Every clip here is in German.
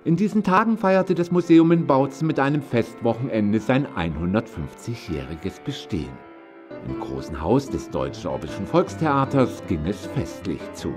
In diesen Tagen feierte das Museum in Bautzen mit einem Festwochenende sein 150-jähriges Bestehen. Im großen Haus des Deutsch-Sorbischen Volkstheaters ging es festlich zu.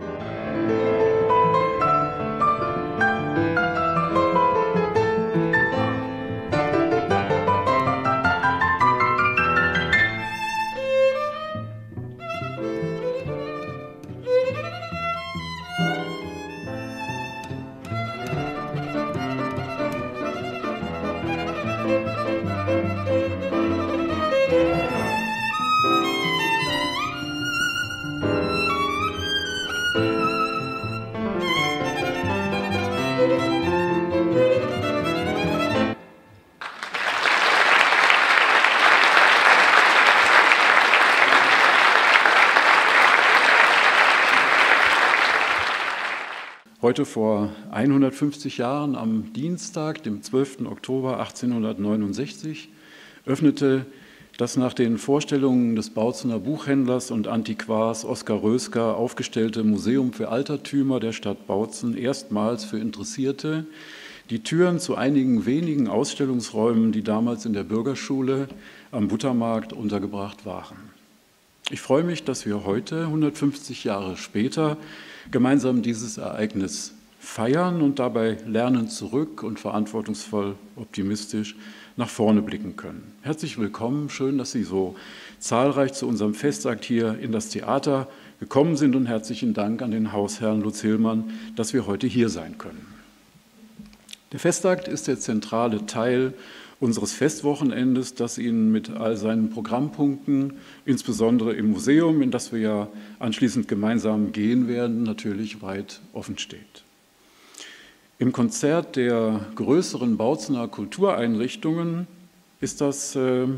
Heute vor 150 Jahren, am Dienstag, dem 12. Oktober 1869, öffnete das nach den Vorstellungen des Bautzener Buchhändlers und Antiquars Oskar Rösker aufgestellte Museum für Altertümer der Stadt Bautzen erstmals für Interessierte die Türen zu einigen wenigen Ausstellungsräumen, die damals in der Bürgerschule am Buttermarkt untergebracht waren. Ich freue mich, dass wir heute, 150 Jahre später, gemeinsam dieses Ereignis feiern und dabei lernend zurück und verantwortungsvoll optimistisch nach vorne blicken können. Herzlich willkommen, schön, dass Sie so zahlreich zu unserem Festakt hier in das Theater gekommen sind und herzlichen Dank an den Hausherrn Lutz Hillmann, dass wir heute hier sein können. Der Festakt ist der zentrale Teil unseres Festwochenendes, das Ihnen mit all seinen Programmpunkten, insbesondere im Museum, in das wir ja anschließend gemeinsam gehen werden, natürlich weit offen steht. Im Konzert der größeren Bautzener Kultureinrichtungen ist das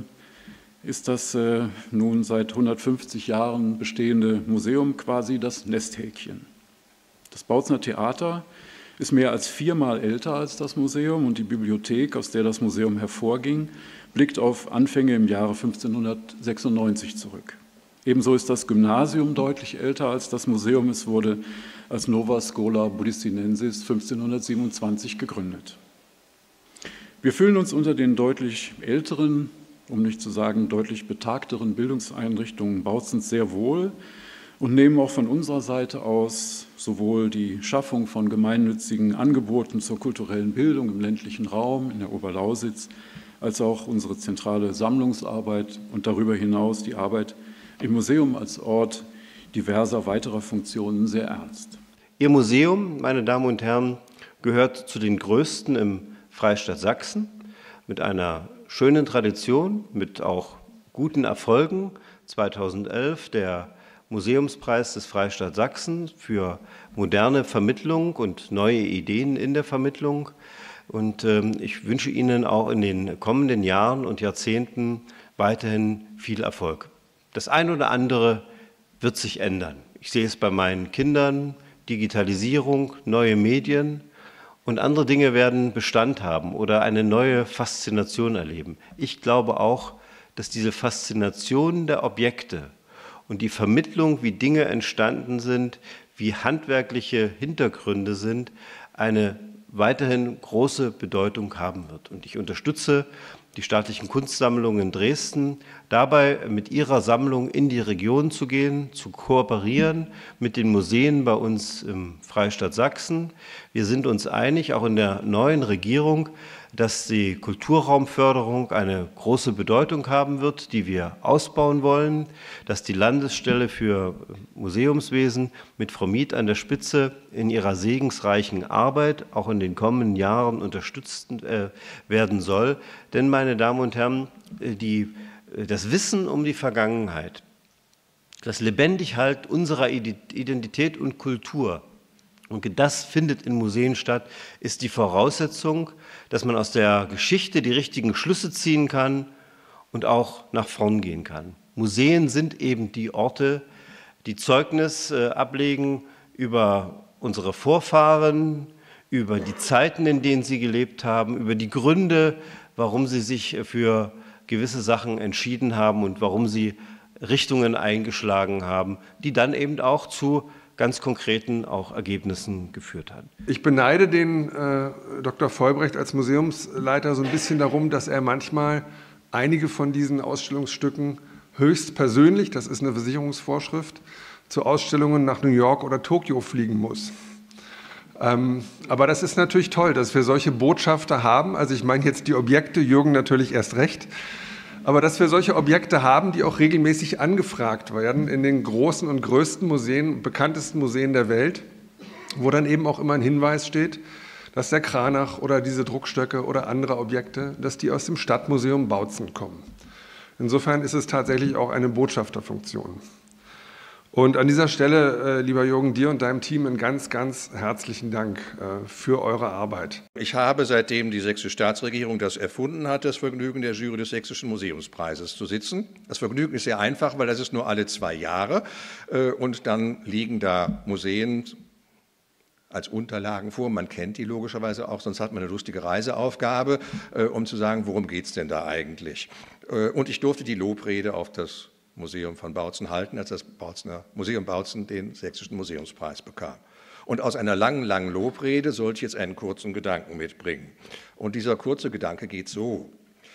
nun seit 150 Jahren bestehende Museum quasi das Nesthäkchen. Das Bautzener Theater ist mehr als 4-mal älter als das Museum und die Bibliothek, aus der das Museum hervorging, blickt auf Anfänge im Jahre 1596 zurück. Ebenso ist das Gymnasium deutlich älter als das Museum. Es wurde als Nova Schola Buddhistinensis 1527 gegründet. Wir fühlen uns unter den deutlich älteren, um nicht zu sagen deutlich betagteren Bildungseinrichtungen Bautzens sehr wohl und nehmen auch von unserer Seite aus sowohl die Schaffung von gemeinnützigen Angeboten zur kulturellen Bildung im ländlichen Raum in der Oberlausitz als auch unsere zentrale Sammlungsarbeit und darüber hinaus die Arbeit im Museum als Ort diverser weiterer Funktionen sehr ernst. Ihr Museum, meine Damen und Herren, gehört zu den größten im Freistaat Sachsen mit einer schönen Tradition, mit auch guten Erfolgen. 2011 der Museumspreis des Freistaats Sachsen für moderne Vermittlung und neue Ideen in der Vermittlung. Und ich wünsche Ihnen auch in den kommenden Jahren und Jahrzehnten weiterhin viel Erfolg. Das eine oder andere wird sich ändern. Ich sehe es bei meinen Kindern, Digitalisierung, neue Medien und andere Dinge werden Bestand haben oder eine neue Faszination erleben. Ich glaube auch, dass diese Faszination der Objekte und die Vermittlung, wie Dinge entstanden sind, wie handwerkliche Hintergründe sind, eine weiterhin große Bedeutung haben wird. Und ich unterstütze die staatlichen Kunstsammlungen in Dresden, dabei mit ihrer Sammlung in die Region zu gehen, zu kooperieren mit den Museen bei uns im Freistaat Sachsen. Wir sind uns einig, auch in der neuen Regierung, dass die Kulturraumförderung eine große Bedeutung haben wird, die wir ausbauen wollen, dass die Landesstelle für Museumswesen mit Frau Mieth an der Spitze in ihrer segensreichen Arbeit auch in den kommenden Jahren unterstützt werden soll. Denn, meine Damen und Herren, das Wissen um die Vergangenheit, das Lebendighalten unserer Identität und Kultur, und das findet in Museen statt, ist die Voraussetzung, dass man aus der Geschichte die richtigen Schlüsse ziehen kann und auch nach vorn gehen kann. Museen sind eben die Orte, die Zeugnis ablegen über unsere Vorfahren, über die Zeiten, in denen sie gelebt haben, über die Gründe, warum sie sich für gewisse Sachen entschieden haben und warum sie Richtungen eingeschlagen haben, die dann eben auch zu ganz konkreten auch Ergebnissen geführt hat. Ich beneide den Dr. Vollbrecht als Museumsleiter so ein bisschen darum, dass er manchmal einige von diesen Ausstellungsstücken höchst persönlich, das ist eine Versicherungsvorschrift, zu Ausstellungen nach New York oder Tokio fliegen muss. Aber das ist natürlich toll, dass wir solche Botschafter haben. Also ich meine jetzt die Objekte, Jürgen natürlich erst recht. Aber dass wir solche Objekte haben, die auch regelmäßig angefragt werden in den großen und größten Museen, bekanntesten Museen der Welt, wo dann eben auch immer ein Hinweis steht, dass der Kranach oder diese Druckstöcke oder andere Objekte, dass die aus dem Stadtmuseum Bautzen kommen. Insofern ist es tatsächlich auch eine Botschafterfunktion. Und an dieser Stelle, lieber Jürgen, dir und deinem Team einen ganz, ganz herzlichen Dank für eure Arbeit. Ich habe, seitdem die sächsische Staatsregierung das erfunden hat, das Vergnügen, der Jury des Sächsischen Museumspreises zu sitzen. Das Vergnügen ist sehr einfach, weil das ist nur alle 2 Jahre und dann liegen da Museen als Unterlagen vor. Man kennt die logischerweise auch, sonst hat man eine lustige Reiseaufgabe, um zu sagen, worum geht es denn da eigentlich. Und ich durfte die Lobrede auf das Museum von Bautzen halten, als das Museum Bautzen den Sächsischen Museumspreis bekam. Und aus einer langen, langen Lobrede sollte ich jetzt einen kurzen Gedanken mitbringen. Und dieser kurze Gedanke geht so.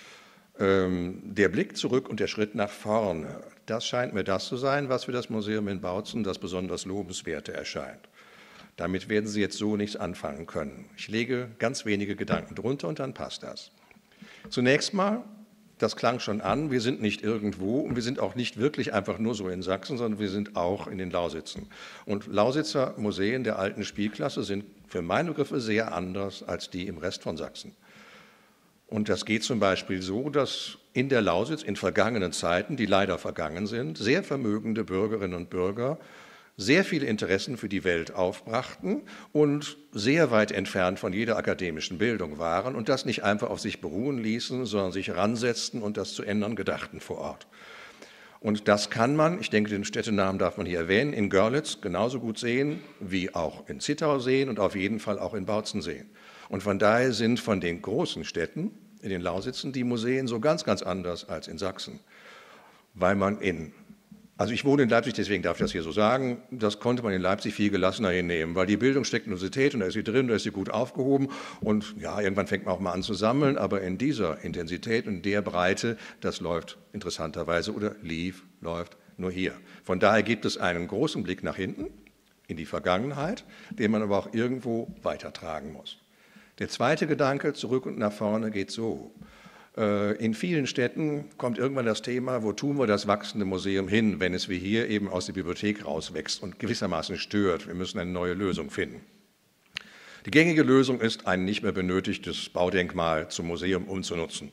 Der Blick zurück und der Schritt nach vorne, das scheint mir das zu sein, was für das Museum in Bautzen das besonders Lobenswerte erscheint. Damit werden Sie jetzt so nichts anfangen können. Ich lege ganz wenige Gedanken drunter und dann passt das. Zunächst mal, das klang schon an, wir sind nicht irgendwo und wir sind auch nicht wirklich einfach nur so in Sachsen, sondern wir sind auch in den Lausitzen. Und Lausitzer Museen der alten Spielklasse sind für meine Begriffe sehr anders als die im Rest von Sachsen. Und das geht zum Beispiel so, dass in der Lausitz in vergangenen Zeiten, die leider vergangen sind, sehr vermögende Bürgerinnen und Bürger sehr viele Interessen für die Welt aufbrachten und sehr weit entfernt von jeder akademischen Bildung waren und das nicht einfach auf sich beruhen ließen, sondern sich ransetzten und das zu ändern gedachten vor Ort. Und das kann man, ich denke, den Städtenamen darf man hier erwähnen, in Görlitz genauso gut sehen, wie auch in Zittau sehen und auf jeden Fall auch in Bautzen sehen. Und von daher sind von den großen Städten in den Lausitzen die Museen so ganz, ganz anders als in Sachsen, weil man also ich wohne in Leipzig, deswegen darf ich das hier so sagen, das konnte man in Leipzig viel gelassener hinnehmen, weil die Bildung steckt in der Universität und da ist sie drin, da ist sie gut aufgehoben und ja, irgendwann fängt man auch mal an zu sammeln, aber in dieser Intensität und der Breite, das läuft interessanterweise oder läuft nur hier. Von daher gibt es einen großen Blick nach hinten, in die Vergangenheit, den man aber auch irgendwo weitertragen muss. Der zweite Gedanke, zurück und nach vorne, geht so. In vielen Städten kommt irgendwann das Thema, wo tun wir das wachsende Museum hin, wenn es wie hier eben aus der Bibliothek rauswächst und gewissermaßen stört. Wir müssen eine neue Lösung finden. Die gängige Lösung ist, ein nicht mehr benötigtes Baudenkmal zum Museum umzunutzen.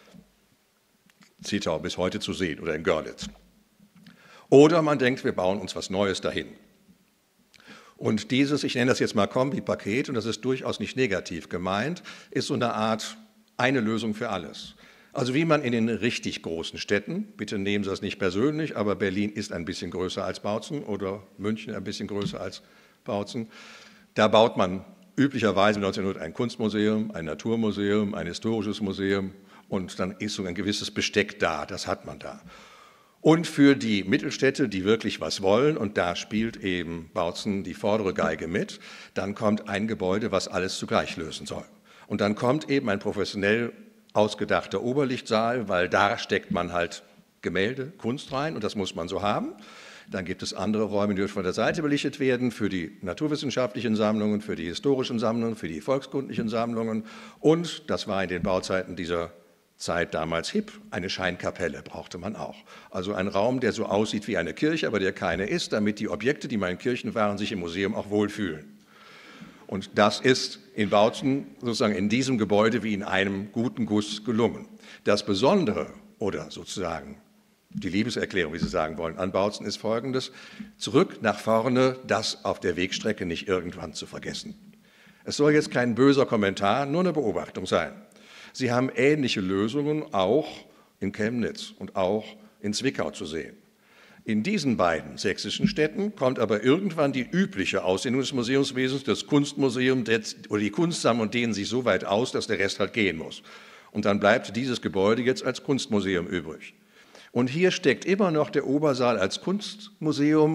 Zittau bis heute zu sehen oder in Görlitz. Oder man denkt, wir bauen uns was Neues dahin. Und dieses, ich nenne das jetzt mal Kombi-Paket, und das ist durchaus nicht negativ gemeint, ist so eine Art eine Lösung für alles. Also wie man in den richtig großen Städten, bitte nehmen Sie das nicht persönlich, aber Berlin ist ein bisschen größer als Bautzen oder München ein bisschen größer als Bautzen, da baut man üblicherweise 1900 ein Kunstmuseum, ein Naturmuseum, ein historisches Museum und dann ist so ein gewisses Besteck da, das hat man da. Und für die Mittelstädte, die wirklich was wollen, und da spielt eben Bautzen die vordere Geige mit, dann kommt ein Gebäude, was alles zugleich lösen soll. Und dann kommt eben ein professionell ausgedachter Oberlichtsaal, weil da steckt man halt Gemälde, Kunst rein und das muss man so haben. Dann gibt es andere Räume, die von der Seite belichtet werden, für die naturwissenschaftlichen Sammlungen, für die historischen Sammlungen, für die volkskundlichen Sammlungen. Und, das war in den Bauzeiten dieser Zeit damals hip, eine Scheinkapelle brauchte man auch. Also ein Raum, der so aussieht wie eine Kirche, aber der keine ist, damit die Objekte, die mal in Kirchen waren, sich im Museum auch wohlfühlen. Und das ist in Bautzen sozusagen in diesem Gebäude wie in einem guten Guss gelungen. Das Besondere oder sozusagen die Liebeserklärung, wie Sie sagen wollen, an Bautzen ist Folgendes: Zurück nach vorne, das auf der Wegstrecke nicht irgendwann zu vergessen. Es soll jetzt kein böser Kommentar, nur eine Beobachtung sein. Sie haben ähnliche Lösungen auch in Chemnitz und auch in Zwickau zu sehen. In diesen beiden sächsischen Städten kommt aber irgendwann die übliche Ausdehnung des Museumswesens, das Kunstmuseum oder die Kunstsammlung dehnen sich so weit aus, dass der Rest halt gehen muss. Und dann bleibt dieses Gebäude jetzt als Kunstmuseum übrig. Und hier steckt immer noch der Obersaal als Kunstmuseum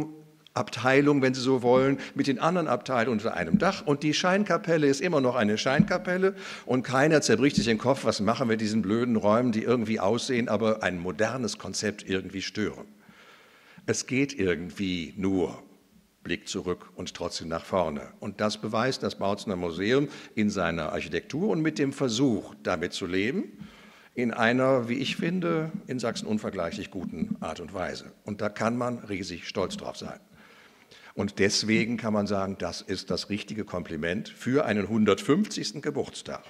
Abteilung, wenn Sie so wollen, mit den anderen Abteilungen unter einem Dach. Und die Scheinkapelle ist immer noch eine Scheinkapelle und keiner zerbricht sich den Kopf, was machen wir diesen blöden Räumen, die irgendwie aussehen, aber ein modernes Konzept irgendwie stören. Es geht irgendwie nur Blick zurück und trotzdem nach vorne. Und das beweist das Bautzener Museum in seiner Architektur und mit dem Versuch, damit zu leben, in einer, wie ich finde, in Sachsen unvergleichlich guten Art und Weise. Und da kann man riesig stolz drauf sein. Und deswegen kann man sagen, das ist das richtige Kompliment für einen 150. Geburtstag.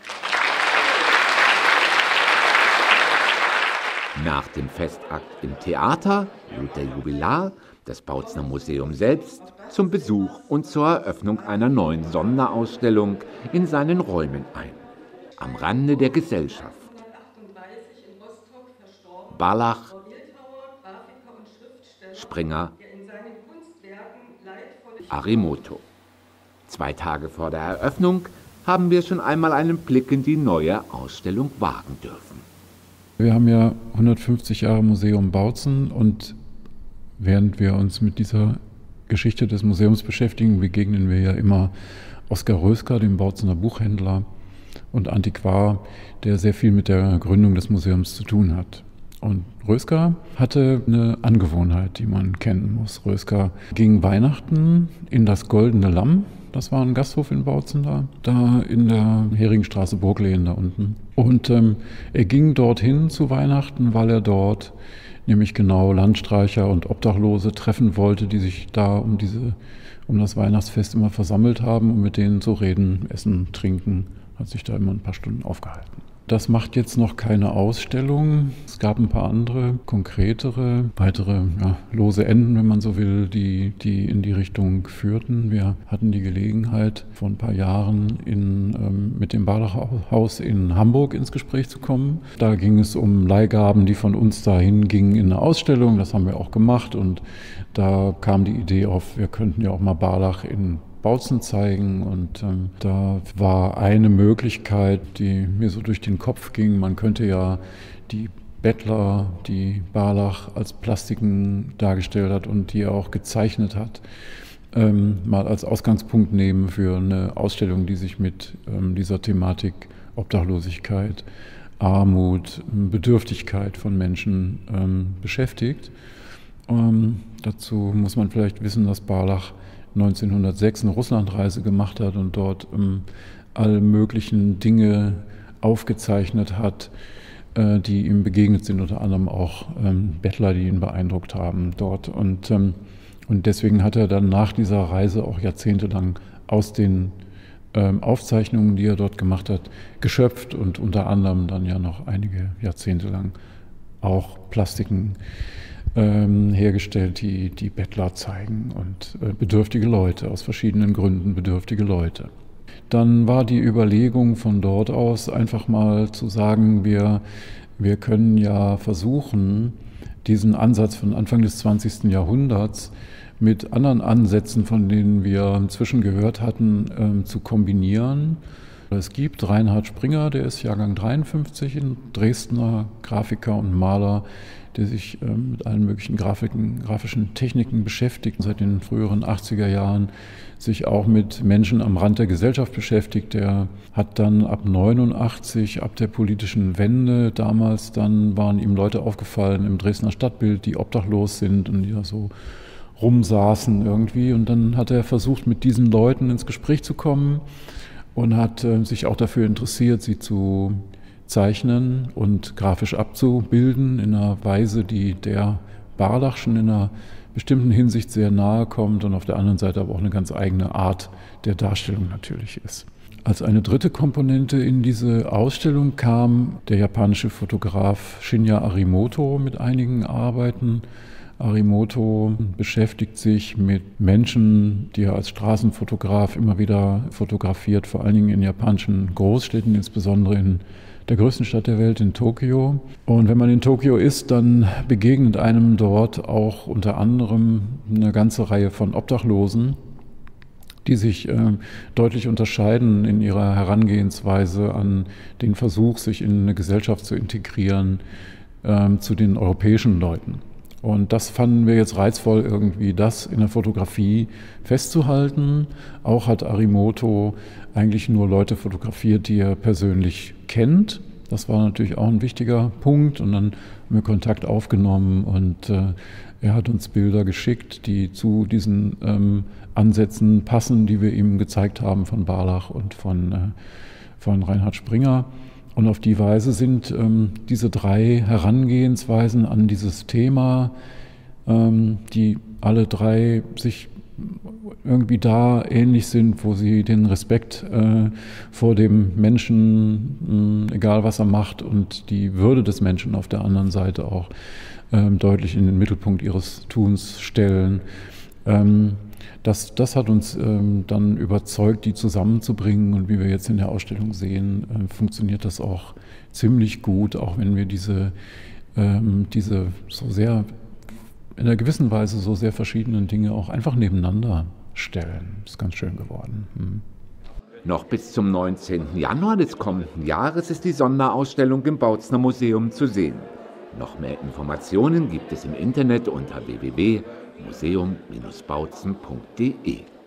Nach dem Festakt im Theater lud der Jubilar das Bautzener Museum selbst zum Besuch und zur Eröffnung einer neuen Sonderausstellung in seinen Räumen ein. Am Rande der Gesellschaft. Barlach, Springer, Arimoto. 2 Tage vor der Eröffnung haben wir schon einmal einen Blick in die neue Ausstellung wagen dürfen. Wir haben ja 150 Jahre Museum Bautzen und während wir uns mit dieser Geschichte des Museums beschäftigen, begegnen wir ja immer Oskar Rösker, dem Bautzener Buchhändler und Antiquar, der sehr viel mit der Gründung des Museums zu tun hat. Und Rösker hatte eine Angewohnheit, die man kennen muss. Rösker ging Weihnachten in das Goldene Lamm. Das war ein Gasthof in Bautzen da in der Heringstraße Burglehen da unten. Und er ging dorthin zu Weihnachten, weil er dort nämlich genau Landstreicher und Obdachlose treffen wollte, die sich da um das Weihnachtsfest immer versammelt haben, um mit denen zu reden, essen, trinken. Hat sich da immer ein paar Stunden aufgehalten. Das macht jetzt noch keine Ausstellung. Es gab ein paar andere, konkretere, weitere lose Enden, wenn man so will, die in die Richtung führten. Wir hatten die Gelegenheit, vor ein paar Jahren mit dem Barlach-Haus in Hamburg ins Gespräch zu kommen. Da ging es um Leihgaben, die von uns dahin gingen in eine Ausstellung. Das haben wir auch gemacht und da kam die Idee auf, wir könnten ja auch mal Barlach in Bautzen zeigen und da war eine Möglichkeit, die mir so durch den Kopf ging, man könnte ja die Bettler, die Barlach als Plastiken dargestellt hat und die er auch gezeichnet hat, mal als Ausgangspunkt nehmen für eine Ausstellung, die sich mit dieser Thematik Obdachlosigkeit, Armut, Bedürftigkeit von Menschen beschäftigt. Dazu muss man vielleicht wissen, dass Barlach 1906 eine Russlandreise gemacht hat und dort alle möglichen Dinge aufgezeichnet hat, die ihm begegnet sind, unter anderem auch Bettler, die ihn beeindruckt haben dort. Und deswegen hat er dann nach dieser Reise auch jahrzehntelang aus den Aufzeichnungen, die er dort gemacht hat, geschöpft und unter anderem dann ja noch einige Jahrzehnte lang auch Plastiken hergestellt, die Bettler zeigen und bedürftige Leute, aus verschiedenen Gründen bedürftige Leute. Dann war die Überlegung von dort aus einfach mal zu sagen, wir können ja versuchen, diesen Ansatz von Anfang des 20. Jahrhunderts mit anderen Ansätzen, von denen wir inzwischen gehört hatten, zu kombinieren. Es gibt Reinhard Springer, der ist Jahrgang 53, ein Dresdner Grafiker und Maler, der sich mit allen möglichen grafischen Techniken beschäftigt, seit den früheren 80er Jahren sich auch mit Menschen am Rand der Gesellschaft beschäftigt. Der hat dann ab 89, ab der politischen Wende, damals dann waren ihm Leute aufgefallen im Dresdner Stadtbild, die obdachlos sind und die da so rumsaßen irgendwie. Und dann hat er versucht, mit diesen Leuten ins Gespräch zu kommen und hat sich auch dafür interessiert, sie zu zeichnen und grafisch abzubilden in einer Weise, die der Barlachschen in einer bestimmten Hinsicht sehr nahe kommt und auf der anderen Seite aber auch eine ganz eigene Art der Darstellung natürlich ist. Als eine dritte Komponente in diese Ausstellung kam der japanische Fotograf Shinya Arimoto mit einigen Arbeiten. Arimoto beschäftigt sich mit Menschen, die er als Straßenfotograf immer wieder fotografiert, vor allen Dingen in japanischen Großstädten, insbesondere in der größten Stadt der Welt, in Tokio. Und wenn man in Tokio ist, dann begegnet einem dort auch unter anderem eine ganze Reihe von Obdachlosen, die sich deutlich unterscheiden in ihrer Herangehensweise an den Versuch, sich in eine Gesellschaft zu integrieren, zu den europäischen Leuten. Und das fanden wir jetzt reizvoll, irgendwie das in der Fotografie festzuhalten. Auch hat Arimoto eigentlich nur Leute fotografiert, die er persönlich kennt. Das war natürlich auch ein wichtiger Punkt. Und dann haben wir Kontakt aufgenommen und er hat uns Bilder geschickt, die zu diesen Ansätzen passen, die wir ihm gezeigt haben von Barlach und von Reinhard Springer. Und auf die Weise sind diese 3 Herangehensweisen an dieses Thema, die alle 3 sich irgendwie da ähnlich sind, wo sie den Respekt vor dem Menschen, egal was er macht, und die Würde des Menschen auf der anderen Seite auch deutlich in den Mittelpunkt ihres Tuns stellen. Das hat uns dann überzeugt, die zusammenzubringen, und wie wir jetzt in der Ausstellung sehen, funktioniert das auch ziemlich gut, auch wenn wir diese so sehr, in einer gewissen Weise so sehr verschiedenen Dinge auch einfach nebeneinander stellen. Ist ganz schön geworden. Noch bis zum 19. Januar des kommenden Jahres ist die Sonderausstellung im Bautzner Museum zu sehen. Noch mehr Informationen gibt es im Internet unter www.museum-bautzen.de.